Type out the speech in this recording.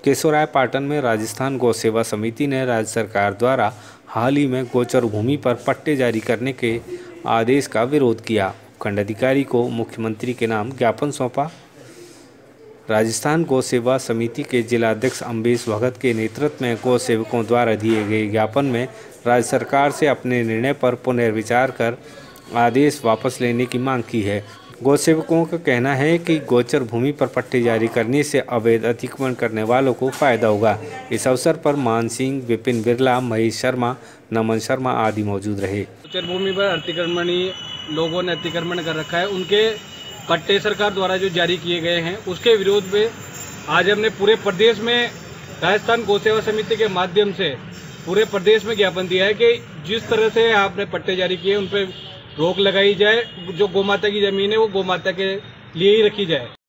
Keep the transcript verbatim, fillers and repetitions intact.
केशोराय पाटन में राजस्थान गौ सेवा समिति ने राज्य सरकार द्वारा हाल ही में गोचर भूमि पर पट्टे जारी करने के आदेश का विरोध किया। उपखंड अधिकारी को मुख्यमंत्री के नाम ज्ञापन सौंपा। राजस्थान गौ सेवा समिति के जिलाध्यक्ष अम्बेश भगत के नेतृत्व में गौ सेवकों द्वारा दिए गए ज्ञापन में राज्य सरकार से अपने निर्णय पर पुनर्विचार कर आदेश वापस लेने की मांग की है। गौ सेवकों का कहना है कि गोचर भूमि पर पट्टे जारी करने से अवैध अतिक्रमण करने वालों को फायदा होगा। इस अवसर पर मान सिंह, विपिन बिरला, महेश शर्मा, नमन शर्मा आदि मौजूद रहे। गोचर भूमि पर अतिक्रमणी लोगों ने अतिक्रमण कर रखा है, उनके पट्टे सरकार द्वारा जो जारी किए गए हैं उसके विरोध में आज हमने पूरे प्रदेश में राजस्थान गौ सेवा समिति के माध्यम से पूरे प्रदेश में ज्ञापन दिया है कि जिस तरह से आपने पट्टे जारी किए उन पर रोक लगाई जाए। जो गौ माता की जमीन है वो गौ माता के लिए ही रखी जाए।